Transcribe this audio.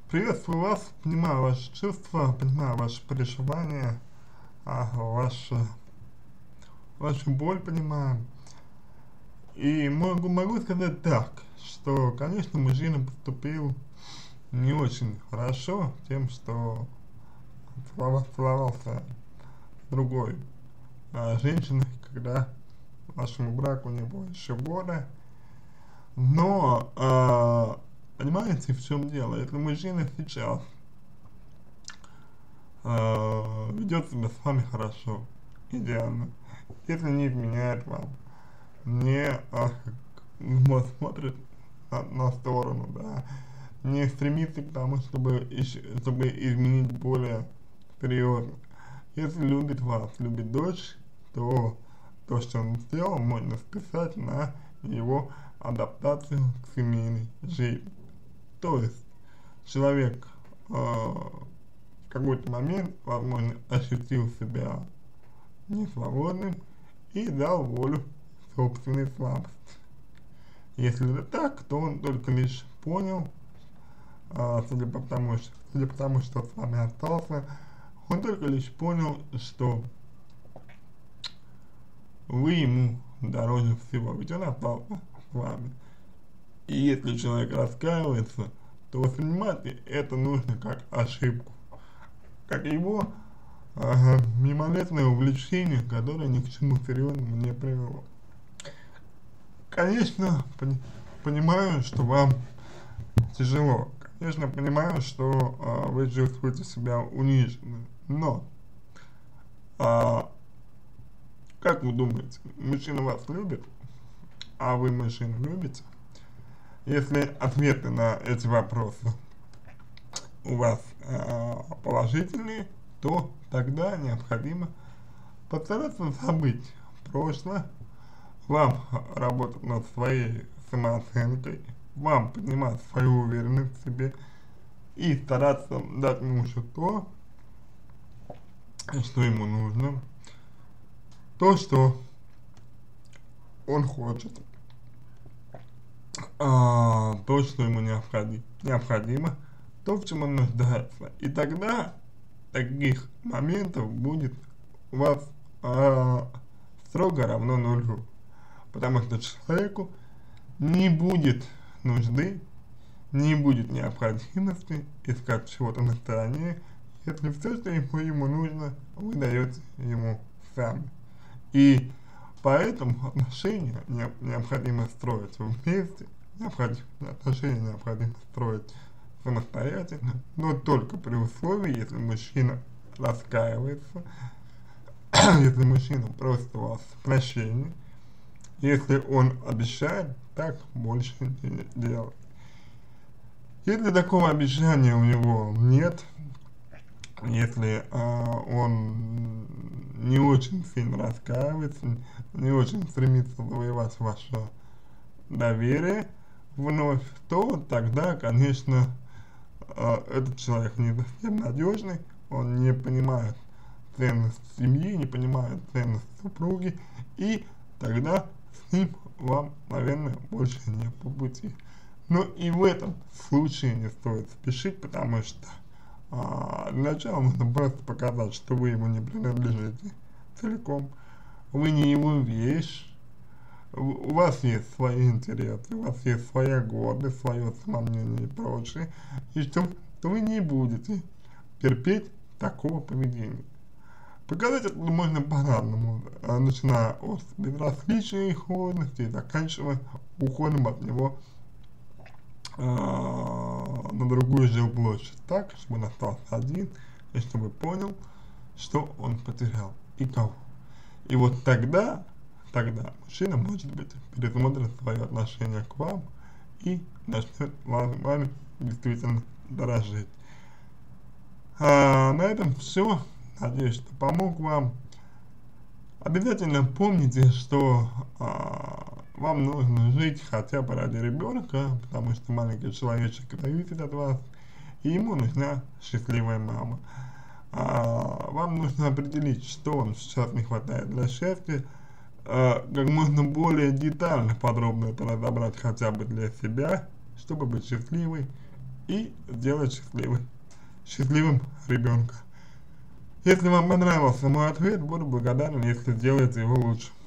Приветствую вас, понимаю ваши чувства, понимаю ваши переживания, ваши, вашу боль понимаю. И могу сказать так, что, конечно, мужчина поступил не очень хорошо тем, что целовался с другой женщиной, когда вашему браку не было еще года. Но, понимаете, в чем дело? Если мужчина сейчас ведет себя с вами хорошо, идеально, если не изменяет вам, не вот смотрит на сторону, да, не стремится к тому, чтобы изменить более серьезно. Если любит вас, любит дочь, то то, что он сделал, можно списать на его адаптацию к семейной жизни. То есть человек в какой-то момент, возможно, ощутил себя несвободным и дал волю собственной слабости. Если это так, то он только лишь понял, судя по тому, что с вами остался, он только лишь понял, что вы ему дороже всего, ведь он остался с вами. И если человек раскаивается, то воспринимать это нужно как ошибку, как его мимолетное увлечение, которое ни к чему серьезному не привело. Конечно, понимаю, что вам тяжело, конечно, понимаю, что вы чувствуете себя униженным, но как вы думаете, мужчина вас любит, а вы мужчину любите? Если ответы на эти вопросы у вас положительные, то тогда необходимо постараться забыть прошлое, вам работать над своей самооценкой, вам поднимать свою уверенность в себе и стараться дать мужу то, что ему нужно, то, что он хочет, то, что ему необходимо, то, в чем он нуждается. И тогда таких моментов будет у вас строго равно нулю, потому что человеку не будет нужды, не будет необходимости искать чего-то на стороне, если все, что ему нужно, вы даете ему сами. И поэтому отношения необходимо строить вместе, отношения необходимо строить самостоятельно, но только при условии, если мужчина раскаивается, если мужчина просит у вас прощения, если он обещает так больше не делать. Если такого обещания у него нет, если он не очень сильно раскаивается, не очень стремится завоевать ваше доверие вновь, то тогда, конечно, этот человек не совсем надежный, он не понимает ценность семьи, не понимает ценность супруги, и тогда с ним вам, наверное, больше не по пути. Но и в этом случае не стоит спешить, потому что для начала нужно просто показать, что вы ему не принадлежите целиком, вы не его вещь, у вас есть свои интересы, у вас есть своя гордость, свое самомнение и прочее, и что вы не будете терпеть такого поведения. Показать это можно по-разному, начиная от безразличия и холодности и заканчивая уходом от него на другую жилплощадь, так, чтобы он остался один, и чтобы понял, что он потерял и кого. И вот тогда мужчина, может быть, пересмотрит свое отношение к вам и начнет вами действительно дорожить. На этом все. Надеюсь, что помог вам. Обязательно помните, что вам нужно жить хотя бы ради ребенка, потому что маленький человечек зависит от вас, и ему нужна счастливая мама. Вам нужно определить, что вам сейчас не хватает для счастья, как можно более детально, подробно это разобрать хотя бы для себя, чтобы быть счастливой и сделать счастливым ребенка. Если вам понравился мой ответ, буду благодарен, если сделаете его лучше.